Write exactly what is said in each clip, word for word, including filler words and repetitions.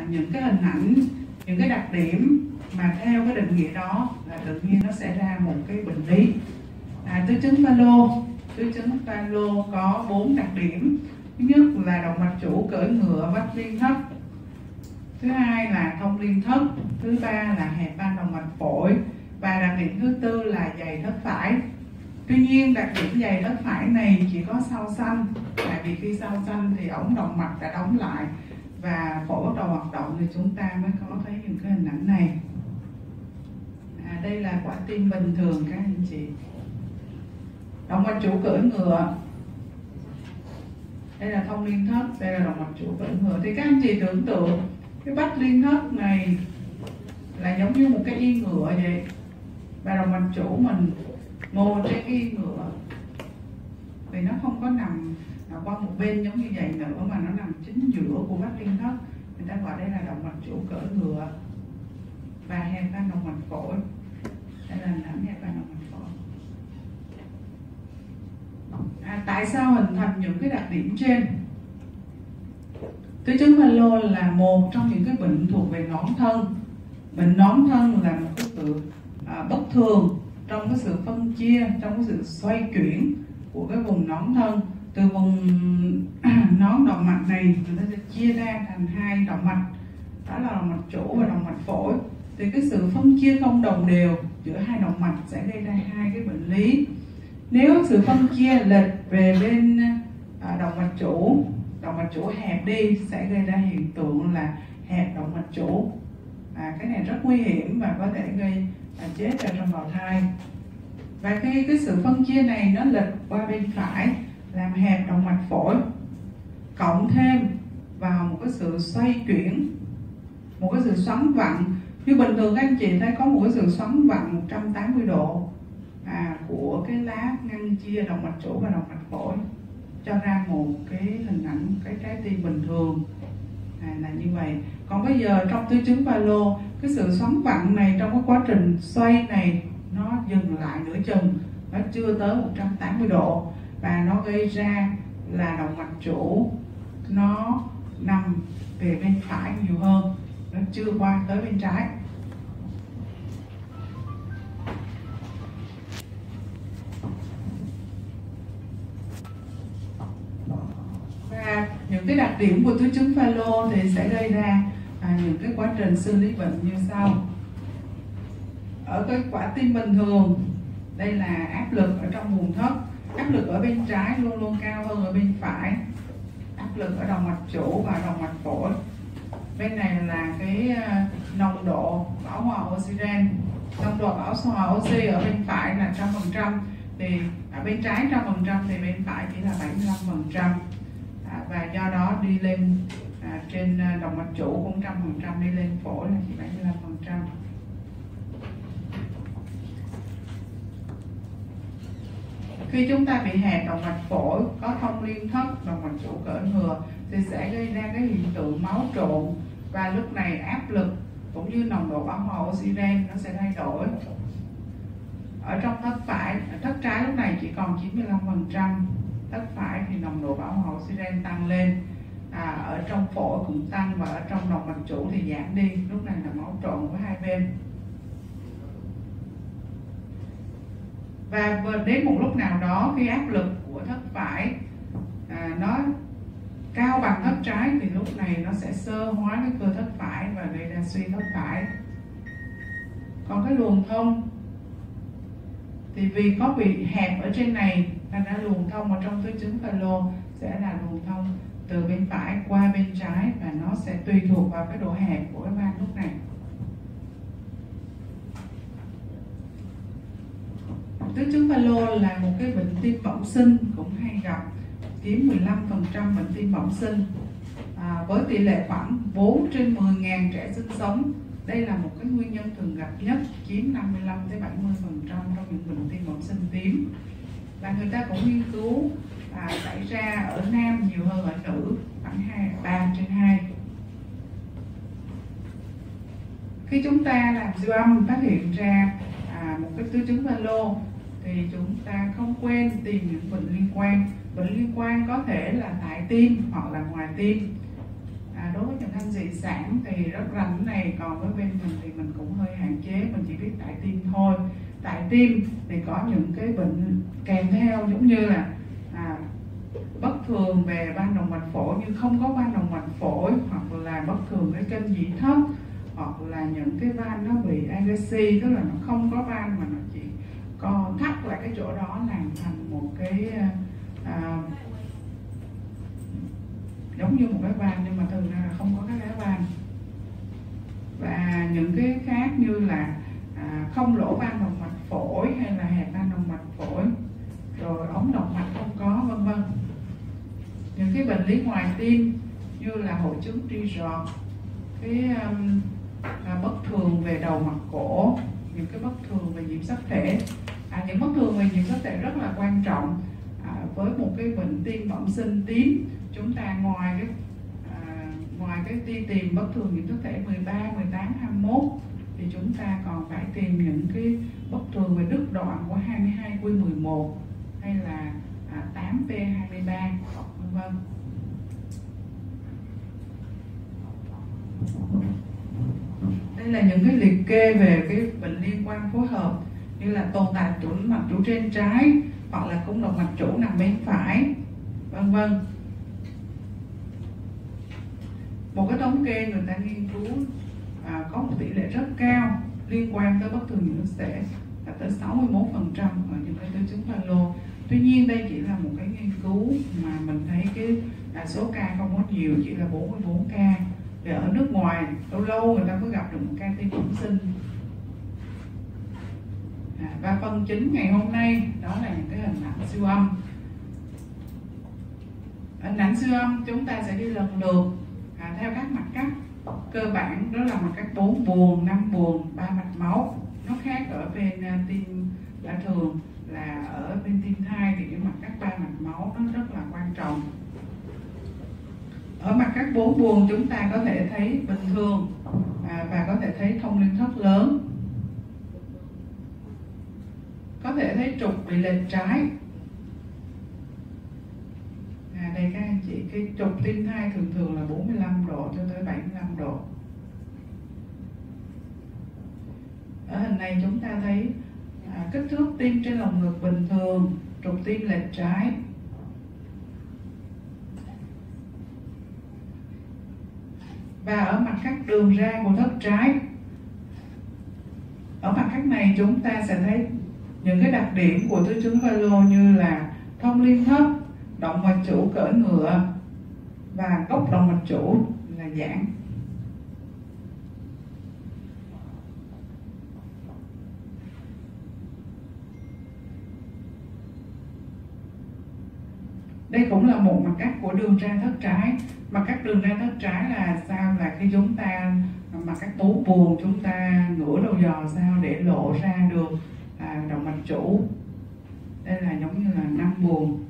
những cái hình ảnh, những cái đặc điểm mà theo cái định nghĩa đó là tự nhiên nó sẽ ra một cái bệnh lý. À, tứ chứng Fallot, tứ chứng Fallot có bốn đặc điểm. Thứ nhất là động mạch chủ cởi ngựa vách liên thất. Thứ hai là thông liên thất. Thứ ba là hẹp van động mạch phổi. Và đặc điểm thứ tư là dày thất phải. Tuy nhiên đặc điểm dày thất phải này chỉ có sau xanh, tại vì khi sau xanh thì ống động mạch đã đóng lại và phổi bắt đầu hoạt động thì chúng ta mới có thấy những cái hình ảnh này. À, đây là quả tim bình thường các anh chị. Động mạch chủ cưỡi ngựa, đây là thông liên thất, đây là động mạch chủ cưỡi ngựa. Thì các anh chị tưởng tượng cái vách liên thất này là giống như một cái yên ngựa vậy, và động mạch chủ mình ngồi trên cái yên ngựa, vì nó không có nằm qua một bên giống như vậy nữa, mà nó nằm chính giữa của vách liên thất. Người ta gọi đây là động mạch chủ cưỡi ngựa và hẹp van động mạch phổi. Đây là hình ảnh hẹp van động mạch phổi. À, tại sao hình thành những cái đặc điểm trên? Tứ chứng Fallot là một trong những cái bệnh thuộc về nón thân. Bệnh nón thân là một cái sự à, bất thường trong cái sự phân chia, trong cái sự xoay chuyển của cái vùng nón thân. Từ vùng nón động mạch này người ta sẽ chia ra thành hai động mạch, đó là động mạch chủ và động mạch phổi. Thì cái sự phân chia không đồng đều giữa hai động mạch sẽ gây ra hai cái bệnh lý. Nếu sự phân chia lệch về bên à, động mạch chủ, động mạch chủ hẹp đi sẽ gây ra hiện tượng là hẹp động mạch chủ. À, cái này rất nguy hiểm và có thể gây à, chết ở trong bào thai. Và khi cái sự phân chia này nó lệch qua bên phải làm hẹp động mạch phổi, cộng thêm vào một cái sự xoay chuyển, một cái sự xoắn vặn. Như bình thường các anh chị thấy có một cái sự xoắn vặn một trăm tám mươi độ à, của cái lá ngăn chia động mạch chủ và động mạch phổi, cho ra một cái hình ảnh cái trái tim bình thường à, là như vậy. Còn bây giờ trong tứ chứng Fallot, cái sự xoắn vặn này trong cái quá trình xoay này nó dừng lại nửa chừng, nó chưa tới một trăm tám mươi độ, và nó gây ra là động mạch chủ nó nằm về bên phải nhiều hơn, nó chưa qua tới bên trái. Và những cái đặc điểm của tứ chứng Fallot thì sẽ gây ra à, những cái quá trình xử lý bệnh như sau. Ở cái quả tim bình thường, đây là áp lực ở trong vùng thất. Áp lực ở bên trái luôn luôn cao hơn ở bên phải. Áp lực ở động mạch chủ và động mạch phổi. Bên này là cái nồng độ bão hòa oxygen. Nồng độ bão hòa oxy ở bên phải là một trăm phần trăm, thì ở bên trái một trăm phần trăm thì bên phải chỉ là bảy mươi lăm phần trăm. À, và do đó đi lên à, trên động mạch chủ cũng một trăm phần trăm, đi lên phổi là chỉ bảy mươi lăm phần trăm. Khi chúng ta bị hẹp động mạch phổi, có thông liên thất, động mạch chủ cởi ngựa thì sẽ gây ra cái hiện tượng máu trộn, và lúc này áp lực cũng như nồng độ bão hòa oxygen nó sẽ thay đổi. Ở trong thất phải, ở thất trái lúc này chỉ còn chín mươi lăm phần trăm, thất phải thì nồng độ bão hòa oxygen tăng lên. À, ở trong phổi cũng tăng, và ở trong động mạch chủ thì giảm đi, lúc này là máu trộn với hai bên. Và đến một lúc nào đó khi áp lực của thất phải à, nó cao bằng thất trái thì lúc này nó sẽ xơ hóa cái cơ thất phải và gây ra suy thất phải. Còn cái luồng thông thì vì có bị hẹp ở trên này nên ra luồng thông ở trong tứ chứng Fallot sẽ là luồng thông từ bên phải qua bên trái, và nó sẽ tùy thuộc vào cái độ hẹp của cái van lúc này. Tứ chứng Fallot là một cái bệnh tim bẩm sinh cũng hay gặp, chiếm mười lăm phần trăm bệnh tim bẩm sinh à, với tỷ lệ khoảng bốn trên mười nghìn trẻ sinh sống. Đây là một cái nguyên nhân thường gặp nhất, chiếm năm mươi lăm đến bảy mươi phần trăm trong những bệnh tim bẩm sinh tím. Và người ta cũng nghiên cứu à, xảy ra ở nam nhiều hơn ở nữ, khoảng ba trên hai. Khi chúng ta làm siêu âm phát hiện ra à, một cái tứ chứng Fallot thì chúng ta không quên tìm những bệnh liên quan. Bệnh liên quan có thể là tại tim hoặc là ngoài tim. À, đối với những anh dị sản thì rất rành này, còn với bên mình thì mình cũng hơi hạn chế, mình chỉ biết tại tim thôi. Tại tim thì có những cái bệnh kèm theo giống như là à, bất thường về van động mạch phổi, như không có van động mạch phổi, hoặc là bất thường cái kênh dị thất, hoặc là những cái van nó bị agaxi, tức là nó không có van mà nó chỉ có thắt lại cái chỗ đó làm thành một cái à, giống như một cái van nhưng mà thực ra là không có cái lá van. Và những cái khác như là à, không lỗ van động mạch phổi hay là hẹp van động mạch phổi, rồi ống động mạch không có, vân vân. Những cái bệnh lý ngoài tim như là hội chứng tri giọt, cái um, à, bất thường về đầu mặt cổ, những cái bất thường về nhiễm sắc thể. À, những bất thường về nhiễm sắc thể rất là quan trọng. À, với một cái bệnh tim bẩm sinh tím, chúng ta ngoài cái à, ngoài cái đi tìm bất thường nhiễm sắc thể mười ba, mười tám, hai mươi mốt thì chúng ta còn phải tìm những cái bất thường về đứt đoạn của hai mươi hai Q mười một hay là à, tám P hai mươi ba, vân vân. Đây là những cái liệt kê về cái bệnh liên quan phối hợp như là tồn tại tĩnh mạch chủ trên trái, hoặc là cung động mạch chủ nằm bên phải, vân vân. Một cái thống kê người ta nghiên cứu à, có một tỷ lệ rất cao liên quan tới bất thường nhiễm sắc thể là tới sáu mươi mốt phần trăm ở những cái tứ chứng Fallot. Tuy nhiên đây chỉ là một cái nghiên cứu mà mình thấy cái à, số ca không có nhiều, chỉ là bốn mươi bốn ca. Để ở nước ngoài lâu lâu người ta mới gặp được một ca tim bẩm sinh. À, và phần chính ngày hôm nay đó là những cái hình ảnh siêu âm. Hình ảnh siêu âm chúng ta sẽ đi lần lượt à, theo các mặt cắt. Cơ bản đó là mặt cắt bốn buồng, năm buồng, ba mạch máu. Nó khác ở bên uh, tim đã thường là ở bên tim thai thì cái mặt cắt ba mạch máu nó rất là quan trọng. Ở mặt cắt bốn buồng chúng ta có thể thấy bình thường à, và có thể thấy thông liên thất lớn, có thể thấy trục bị lệch trái. À, đây các anh chị, cái trục tim thai thường thường là bốn mươi lăm độ cho tới bảy mươi lăm độ. Ở hình này chúng ta thấy à, kích thước tim trên lồng ngực bình thường, trục tim lệch trái. Và ở mặt cắt đường ra của thất trái, ở mặt cắt này chúng ta sẽ thấy những cái đặc điểm của tứ chứng Fallot như là thông liên thất, động mạch chủ cỡ ngựa và gốc động mạch chủ là giãn. Đây cũng là một mặt cắt của đường ra thất trái. Mặt cắt đường ra thất trái là sao? Là khi chúng ta mặt cắt bốn buồng, chúng ta ngửa đầu giò sao để lộ ra được à, động mạch chủ. Đây là giống như là năm buồng.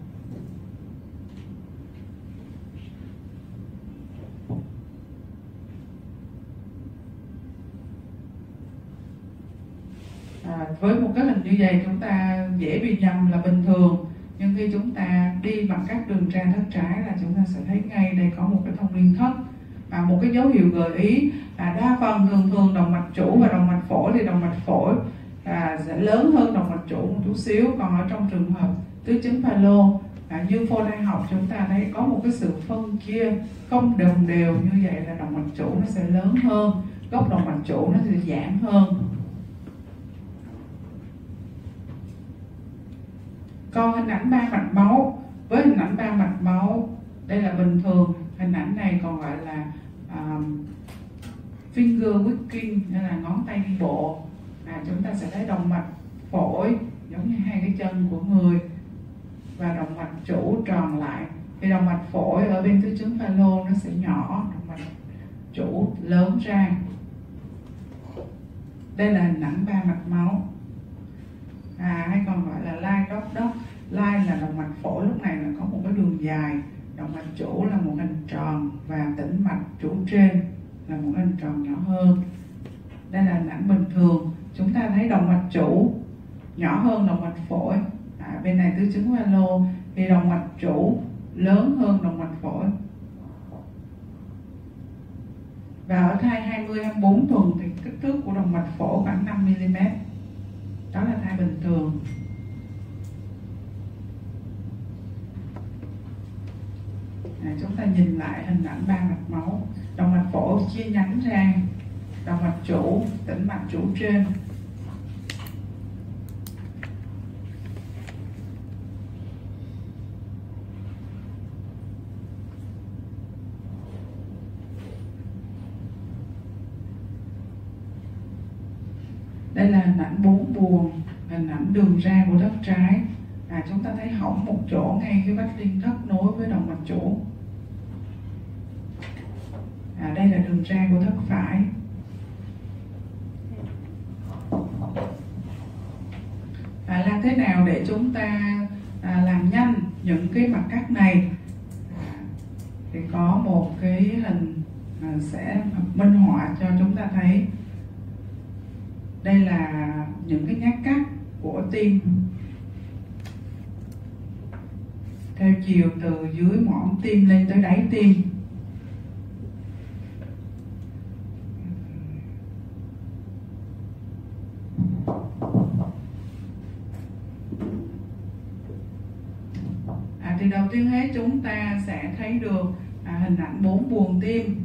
À, với một cái hình như vậy chúng ta dễ bị nhầm là bình thường, nhưng khi chúng ta đi bằng các đường ra thất trái là chúng ta sẽ thấy ngay đây có một cái thông liên thất. Và một cái dấu hiệu gợi ý là đa phần thường thường động mạch chủ và động mạch phổi thì động mạch phổi à, sẽ lớn hơn động mạch chủ một chút xíu. Còn ở trong trường hợp tứ chứng Fallot à, như phôi thai học chúng ta thấy có một cái sự phân chia không đồng đều, như vậy là động mạch chủ nó sẽ lớn hơn, gốc động mạch chủ nó sẽ giãn hơn. Còn hình ảnh ba mạch máu, với hình ảnh ba mạch máu đây là bình thường. Hình ảnh này còn gọi là um, finger walking, hay là ngón tay đi bộ. À, chúng ta sẽ thấy động mạch phổi giống như hai cái chân của người và động mạch chủ tròn lại. Thì động mạch phổi ở bên tứ chứng Fallot nó sẽ nhỏ, động mạch chủ lớn ra. Đây là hình ảnh ba mạch máu. À, hay còn gọi là line dot dot. Line là động mạch phổi lúc này là có một cái đường dài, động mạch chủ là một hình tròn và tĩnh mạch chủ trên là một hình tròn nhỏ hơn. Đây là hình ảnh bình thường, chúng ta thấy động mạch chủ nhỏ hơn động mạch phổi. À, bên này tứ chứng Fallot thì động mạch chủ lớn hơn động mạch phổi. Và ở thai hai mươi đến hai mươi bốn tuần thì kích thước của động mạch phổi khoảng năm mi li mét. Đó là thai bình thường. À, chúng ta nhìn lại hình ảnh ba mạch máu. Động mạch phổi chia nhánh ra động mạch chủ, tĩnh mạch chủ trên. Đây là hình ảnh bốn buồng, hình ảnh đường ra của thất trái. À, chúng ta thấy hỏng một chỗ ngay cái vách liên thất nối với động mạch chủ. À, đây là đường ra của thất phải. À, làm thế nào để chúng ta à, làm nhanh những cái mặt cắt này? À, thì có một cái hình à, sẽ minh họa cho chúng ta thấy. Đây là những cái nhát cắt của tim theo chiều từ dưới mõm tim lên tới đáy tim. À, thì đầu tiên hết chúng ta sẽ thấy được à, hình ảnh bốn buồng tim.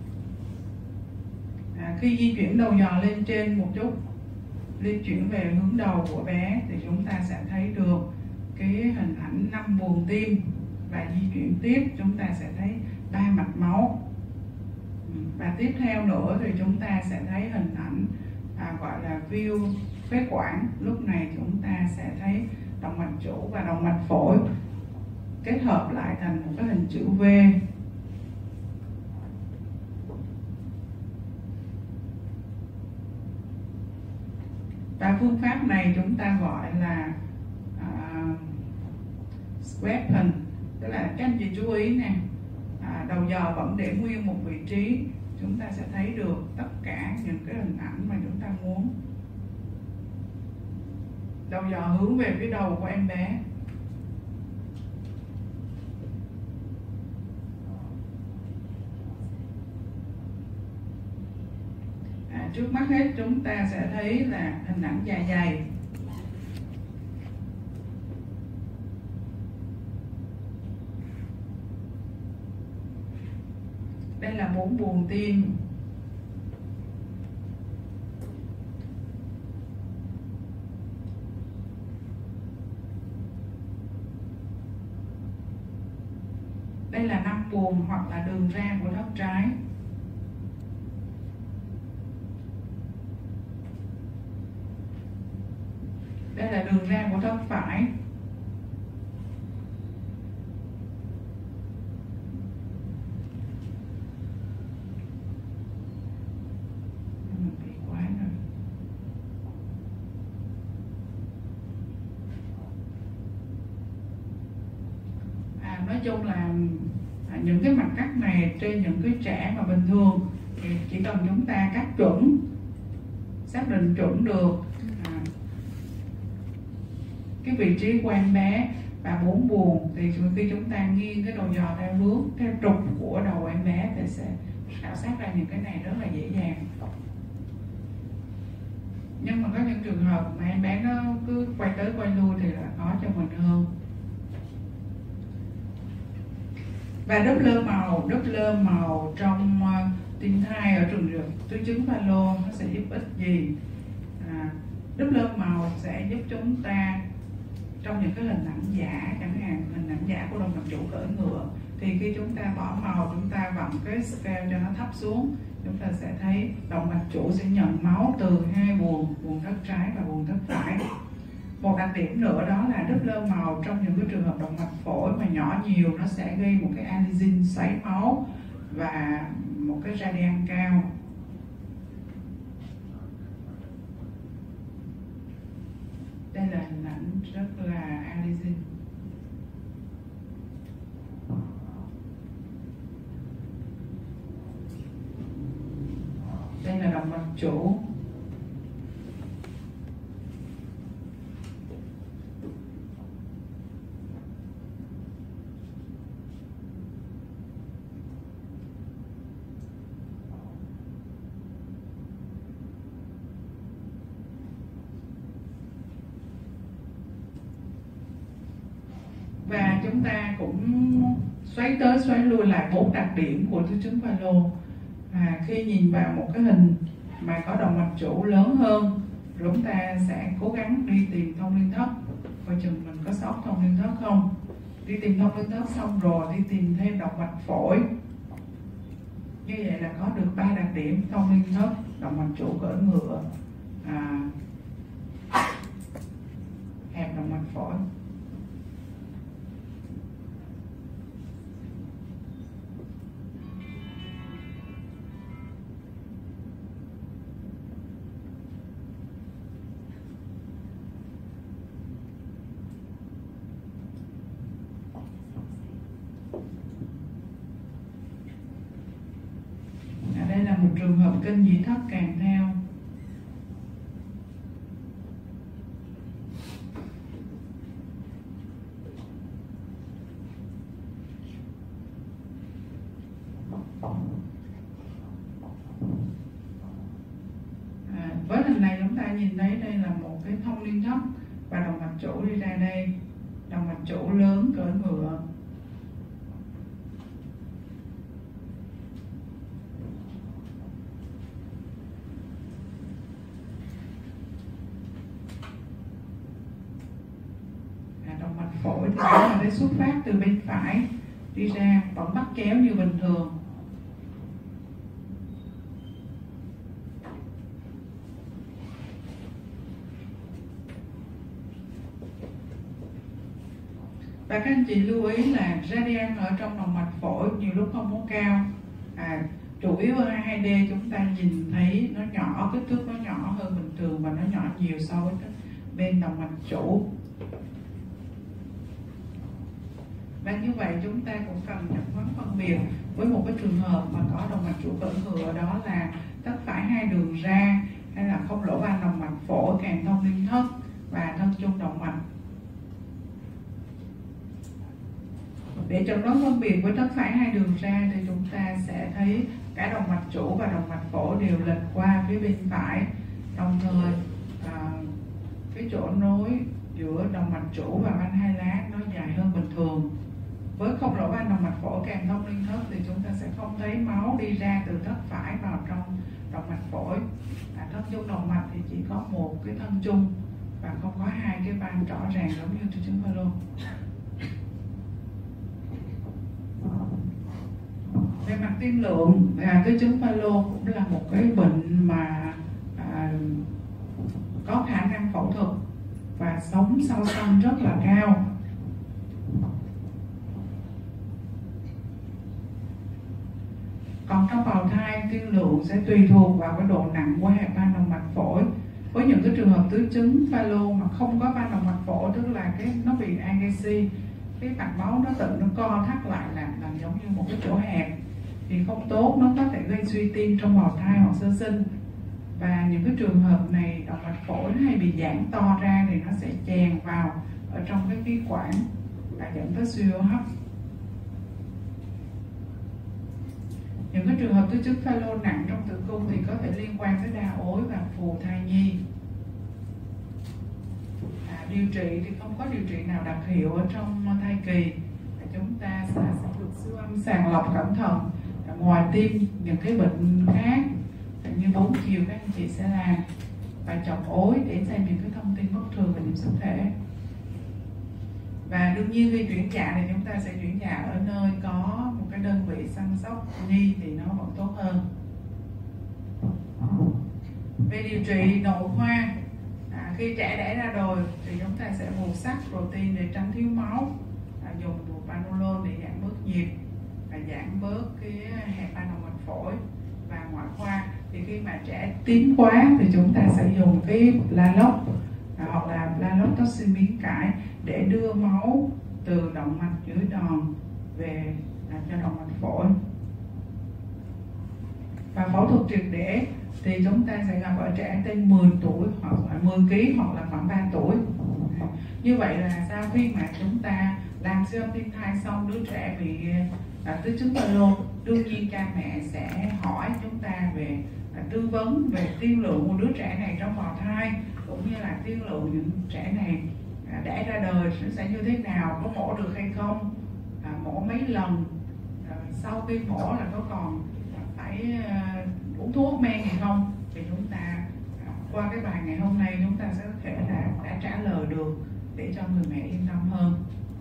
À, khi di chuyển đầu giò lên trên một chút, di chuyển về hướng đầu của bé thì chúng ta sẽ thấy được cái hình ảnh năm buồng tim. Và di chuyển tiếp chúng ta sẽ thấy ba mạch máu. Và tiếp theo nữa thì chúng ta sẽ thấy hình ảnh à, gọi là view phế quản. Lúc này chúng ta sẽ thấy động mạch chủ và động mạch phổi kết hợp lại thành một cái hình chữ V. Và phương pháp này chúng ta gọi là uh, square pin. Tức là các anh chị chú ý nè, à, đầu giò vẫn để nguyên một vị trí. Chúng ta sẽ thấy được tất cả những cái hình ảnh mà chúng ta muốn. Đầu giò hướng về phía đầu của em bé. À, trước mắt hết chúng ta sẽ thấy là hình ảnh dạ dày. Đây là bốn buồng tim. Đây là năm buồng hoặc là đường ra của thất trái. Đây là đường ra của thất phải. Nói chung là những cái mặt cắt này trên những cái trẻ mà bình thường thì chỉ cần chúng ta cắt chuẩn, xác định chuẩn được à, cái vị trí của em bé và bốn buồng, thì khi chúng ta nghiêng cái đầu giò theo hướng theo trục của đầu em bé thì sẽ khảo sát ra những cái này rất là dễ dàng. Nhưng mà có những trường hợp mà em bé nó cứ quay tới quay lui thì là khó cho mình hơn. Và Doppler màu, Doppler màu trong uh, tim thai ở trường hợp túi trứng Fallot nó sẽ giúp ích gì? À, Doppler màu sẽ giúp chúng ta trong những cái hình ảnh giả, chẳng hạn hình ảnh giả của động mạch chủ cưỡi ngựa, thì khi chúng ta bỏ màu, chúng ta vặn cái scale cho nó thấp xuống, chúng ta sẽ thấy động mạch chủ sẽ nhận máu từ hai buồng, buồng thất trái và buồng thất phải. Một đặc điểm nữa đó là Doppler màu trong những cái trường hợp động mạch phổi mà nhỏ nhiều nó sẽ gây một cái alizin xoáy máu và một cái radian cao. Đây là hình ảnh rất là alizin. Đây là động mạch chủ. Và chúng ta cũng xoáy tới xoáy lui lại bốn đặc điểm của tứ chứng Pha-lô. À, khi nhìn vào một cái hình mà có động mạch chủ lớn hơn, chúng ta sẽ cố gắng đi tìm thông liên thất, coi chừng mình có sót thông liên thất không. Đi tìm thông liên thất xong rồi đi tìm thêm động mạch phổi. Như vậy là có được ba đặc điểm: thông liên thất, động mạch chủ cỡ ngựa, à, hẹp động mạch phổi. Đây là một trường hợp kênh nhĩ thất kèm theo. À, với hình này chúng ta nhìn thấy đây là một cái thông liên thất và động mạch chủ đi ra đây, động mạch chủ lớn cỡ ngựa. Động mạch phổi thì nó là xuất phát từ bên phải đi ra, vẫn bắt chéo như bình thường. Và các anh chị lưu ý là gradient ở trong động mạch phổi nhiều lúc không có cao. À, chủ yếu ở hai D chúng ta nhìn thấy nó nhỏ, kích thước nó nhỏ hơn bình thường và nó nhỏ nhiều so với bên động mạch chủ. Và như vậy chúng ta cũng cần nhận vấn phân biệt với một cái trường hợp mà có động mạch chủ cỡ ngựa, đó là tất phải hai đường ra, hay là không lỗ van động mạch phổi kèm thông liên thất và thân chung động mạch. Để chẩn đoán phân biệt với tất phải hai đường ra thì chúng ta sẽ thấy cả động mạch chủ và động mạch phổi đều lệch qua phía bên phải, đồng thời à, cái chỗ nối giữa động mạch chủ và van hai lá nó dài hơn bình thường. Với không lỗ van động mạch phổi kèm thông liên thất thì chúng ta sẽ không thấy máu đi ra từ thất phải vào trong động mạch phổi. À, thân chung động mạch thì chỉ có một cái thân chung và không có hai cái van rõ ràng giống như tứ chứng Pha-lô. Về mặt tiên lượng, à, tứ chứng Pha-lô cũng là một cái bệnh mà à, có khả năng phẫu thuật và sống sau sinh rất là cao. Còn trong bào thai, tiên lượng sẽ tùy thuộc vào cái độ nặng của hẹp van động mạch phổi. Với những cái trường hợp tứ chứng Pha-lô mà không có van động mạch phổi, tức là cái nó bị agaxi, cái mạch máu nó tự nó co thắt lại làm làm giống như một cái chỗ hẹp thì không tốt, nó có thể gây suy tim trong bào thai hoặc sơ sinh. Và những cái trường hợp này động mạch phổi hay bị giãn to ra thì nó sẽ chèn vào ở trong cái khí quản và dẫn tới suy hô hấp. Những cái trường hợp tứ chứng Pha-lô nặng trong tử cung thì có thể liên quan tới đa ối và phù thai nhi. À, điều trị thì không có điều trị nào đặc hiệu ở trong thai kỳ. À, chúng ta sẽ, sẽ được siêu âm sàng lọc cẩn thận. À, ngoài tim những cái bệnh khác như bốn chiều các anh chị sẽ làm và chọc ối để xem những cái thông tin bất thường về nhiễm sắc thể. Và đương nhiên khi chuyển dạ thì chúng ta sẽ chuyển dạ ở nơi có một cái đơn vị săn sóc nhi thì nó vẫn tốt hơn. Về điều trị nội khoa, à, khi trẻ đẻ ra rồi thì chúng ta sẽ bù sắt protein để tránh thiếu máu, à, dùng propranolol để giảm bớt nhịp và giảm bớt cái hẹp van động mạch phổi. Và ngoại khoa thì khi mà trẻ tím quá thì chúng ta sẽ dùng cái Blalox à, hoặc là Blalox toxin miếng cải để đưa máu từ động mạch dưới đòn về à, cho động mạch phổi. Và phẫu thuật triệt để thì chúng ta sẽ gặp ở trẻ trên mười tuổi hoặc là mười ki lô gam hoặc là khoảng ba tuổi. Như vậy là sau khi mà chúng ta làm siêu âm tim thai xong, đứa trẻ bị à, tứ chứng Pha-lô, đương nhiên cha mẹ sẽ hỏi chúng ta về à, tư vấn về tiên lượng của đứa trẻ này trong bào thai, cũng như là tiên lượng những trẻ này à, đẻ ra đời nó sẽ như thế nào, có mổ được hay không, à, mổ mấy lần, à, sau khi mổ là có còn phải à, uống thuốc men hay không, thì chúng ta à, qua cái bài ngày hôm nay chúng ta sẽ có thể là đã trả lời được để cho người mẹ yên tâm hơn.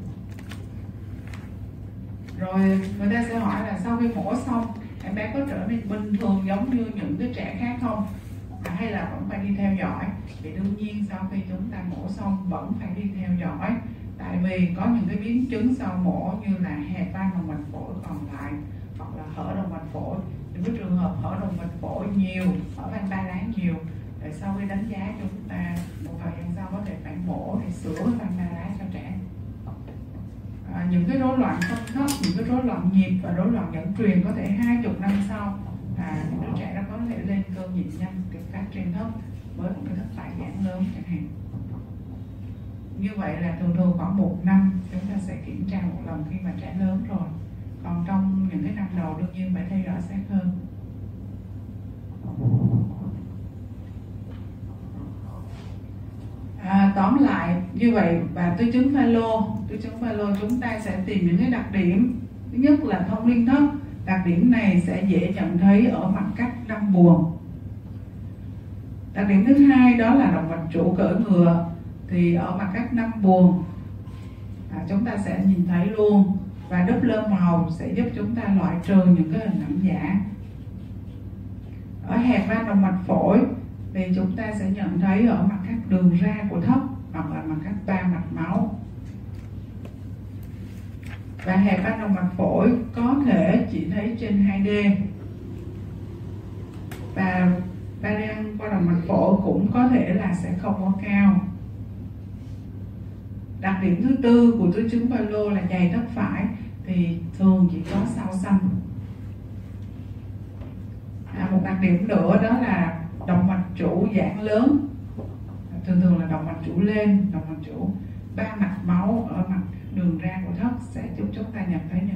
Rồi người ta sẽ hỏi là sau khi mổ xong em bé có trở nên bình thường giống như những cái trẻ khác không, à, hay là vẫn phải đi theo dõi? Thì đương nhiên sau khi chúng ta mổ xong vẫn phải đi theo dõi, tại vì có những cái biến chứng sau mổ như là hẹp van động mạch phổi còn lại hoặc là hở động mạch phổi. Những cái trường hợp hở động mạch phổi nhiều, hở van ba lá nhiều, rồi sau khi đánh giá chúng ta một thời gian sau có thể phải mổ để sửa van ba lá cho trẻ. À, những cái rối loạn tâm thấp, những cái rối loạn nhịp và rối loạn dẫn truyền có thể hai chục năm sau à, những đứa trẻ nó có thể lên cơn nhịp nhanh, được phát trên thấp với một cái thất bại giãn lớn chẳng hạn. Như vậy là thường thường khoảng một năm chúng ta sẽ kiểm tra một lần khi mà trẻ lớn rồi. Còn trong những cái năm đầu đương nhiên phải theo dõi sát hơn. À, tóm lại như vậy, và tứ chứng Fallot, tứ chứng Fallot chúng ta sẽ tìm những cái đặc điểm. Thứ nhất là thông liên thấp, đặc điểm này sẽ dễ nhận thấy ở mặt cách năm buồng. Đặc điểm thứ hai đó là động mạch chủ cỡ ngựa, thì ở mặt cách năm buồng à, chúng ta sẽ nhìn thấy luôn, và Doppler màu sẽ giúp chúng ta loại trừ những cái hình ảnh giả. Ở hẹp van động mạch phổi thì chúng ta sẽ nhận thấy ở mặt cắt đường ra của thấp hoặc là mặt cắt ba mạch máu. Và hẹp van động mạch phổi có thể chỉ thấy trên hai D, và variant qua động mạch phổi cũng có thể là sẽ không có cao. Đặc điểm thứ tư của tứ chứng Fallot là dày thất phải, thì thường chỉ có sao xanh. À, một đặc điểm nữa đó là động mạch chủ giãn lớn, thường thường là động mạch chủ lên, động mạch chủ ba mạch máu ở mặt đường ra của thấp sẽ giúp chúng ta nhận thấy